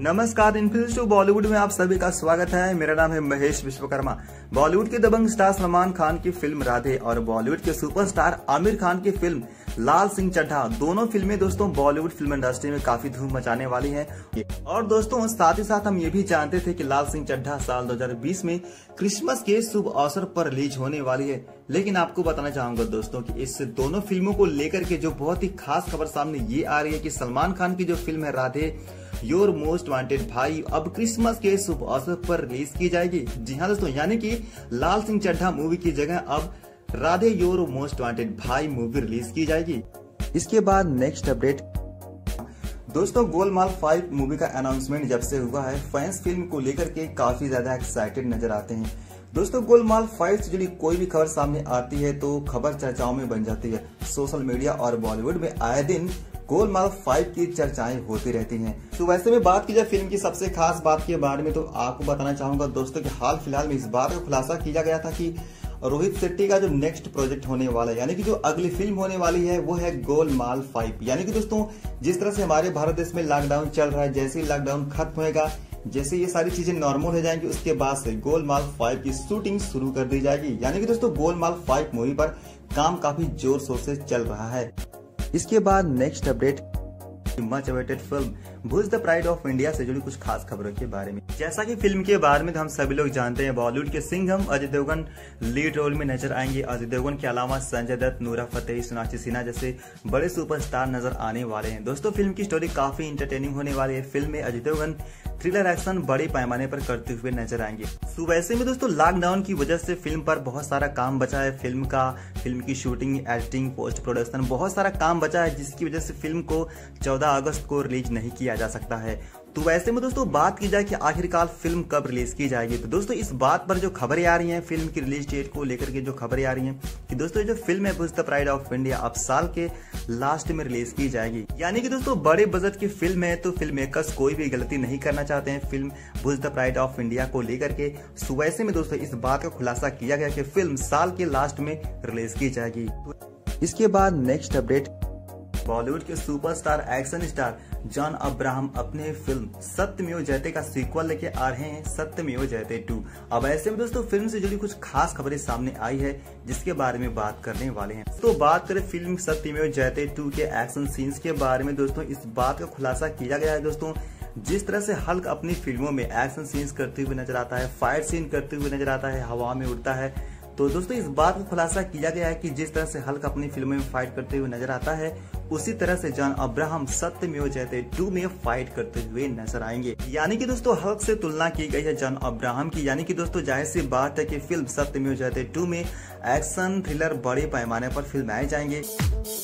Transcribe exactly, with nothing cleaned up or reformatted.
नमस्कार, इन्फिल्स टू बॉलीवुड में आप सभी का स्वागत है। मेरा नाम है महेश विश्वकर्मा। बॉलीवुड के दबंग स्टार सलमान खान की फिल्म राधे और बॉलीवुड के सुपरस्टार आमिर खान की फिल्म लाल सिंह चड्ढा, दोनों फिल्में दोस्तों बॉलीवुड फिल्म इंडस्ट्री में काफी धूम मचाने वाली हैं। और दोस्तों साथ ही साथ हम ये भी जानते थे कि लाल सिंह चड्ढा साल दो हज़ार बीस में क्रिसमस के शुभ अवसर पर रिलीज होने वाली है। लेकिन आपको बताना चाहूंगा दोस्तों कि इस दोनों फिल्मों को लेकर के जो बहुत ही खास खबर सामने ये आ रही है कि सलमान खान की जो फिल्म है राधे योर मोस्ट वांटेड भाई अब क्रिसमस के शुभ अवसर पर रिलीज की जाएगी। जी हाँ दोस्तों, यानी कि लाल सिंह चड्ढा मूवी की जगह अब राधे योर मोस्ट वांटेड भाई मूवी रिलीज की जाएगी। इसके बाद नेक्स्ट अपडेट दोस्तों, गोलमाल फाइव मूवी का अनाउंसमेंट जब से हुआ है, फैंस फिल्म को लेकर के काफी ज्यादा एक्साइटेड नजर आते हैं। दोस्तों गोलमाल फाइव से जुड़ी कोई भी खबर सामने आती है तो खबर चर्चाओं में बन जाती है। सोशल मीडिया और बॉलीवुड में आए दिन गोलमाल फाइव की चर्चाएं होती रहती हैं। तो वैसे में बात की जाए फिल्म की सबसे खास बात के बारे में तो आपको बताना चाहूंगा दोस्तों कि हाल फिलहाल में इस बात का खुलासा किया गया था कि रोहित शेट्टी का जो नेक्स्ट प्रोजेक्ट होने वाला है, यानी कि जो अगली फिल्म होने वाली है वो है गोलमाल फाइव। यानी कि दोस्तों जिस तरह से हमारे भारत देश में लॉकडाउन चल रहा है, जैसे ही लॉकडाउन खत्म होएगा, जैसे ये सारी चीजें नॉर्मल हो जाएंगी, उसके बाद से गोलमाल फाइव की शूटिंग शुरू कर दी जाएगी। यानी कि दोस्तों गोलमाल फाइव मूवी पर काम काफी जोर शोर से चल रहा है। इसके बाद next update much awaited film Bhuj the pride of India से जुड़ी कुछ खास खबरों के बारे में। जैसा कि फिल्म के बारे में हम सभी लोग जानते हैं, बॉलीवुड के सिंघम अजय देवगन लीड रोल में नजर आएंगे। अजय देवगन के अलावा संजय दत्त, नूरा फतेही, सोनाक्षी सिन्हा जैसे बड़े सुपरस्टार नजर आने वाले हैं। दोस्तों फिल्म की स्टोरी काफी इंटरटेनिंग होने वाली है। फिल्म में अजय देवगन थ्रिलर एक्शन बड़े पैमाने पर करते हुए नजर आएंगे। तो वैसे में दोस्तों लॉकडाउन की वजह से फिल्म पर बहुत सारा काम बचा है। फिल्म का फिल्म की शूटिंग, एडिटिंग, पोस्ट प्रोडक्शन बहुत सारा काम बचा है, जिसकी वजह से फिल्म को चौदह अगस्त को रिलीज नहीं किया जा सकता है। तो वैसे में दोस्तों बात की जाए कि आखिरकार फिल्म कब रिलीज की जाएगी, तो दोस्तों इस बात पर जो खबरें आ रही हैं फिल्म की रिलीज डेट को लेकर के जो खबरें आ रही हैं कि दोस्तों जो फिल्म है Bhuj the pride of India अब साल के लास्ट में रिलीज की जाएगी। यानी कि दोस्तों बड़े बजट की फिल्म है तो फिल्म मेकर्स कोई भी गलती नहीं करना चाहते हैं film Bhuj the pride of India को लेकर के। सो वैसे में दोस्तों इस बात का खुलासा किया गया कि फिल्म साल के लास्ट में रिलीज की जाएगी। इसके बाद नेक्स्ट अपडेट, बॉलीवुड के superstar action star John Abraham अपने फिल्म सत्यमेव जयते का सीक्वल लेके आ रहे हैं, सत्यमेव जयते टू। अब ऐसे में दोस्तों फिल्म से जुड़ी कुछ खास खबरें सामने आई है जिसके बारे में बात करने वाले हैं। तो बात करें फिल्म सत्यमेव जयते टू के एक्शन सीन्स के बारे में, दोस्तों इस बात का खुलासा किया गया है दोस्तों जिस तरह से हल्क अपनी फिल्मों में एक्शन सीन्स करते हुए नजर आता है, फाइट सीन करते हुए नजर आता है, हवा में उड़ता है, तो दोस्तों इस बात का खुलासा किया गया है कि जिस तरह से हल्क अपनी फिल्मों में फाइट करते हुए नजर आता है, उसी तरह से जॉन अब्राहम सत्यमेव जयते टू में फाइट करते हुए नजर आएंगे। यानी कि दोस्तों हल्क से तुलना की गई है जॉन अब्राहम की। यानी कि दोस्तों जाहिर सी बात है कि फिल्म सत्यमेव जयते टू में एक्शन थ्रिलर बड़े पैमाने पर फिल्माए जाएंगे।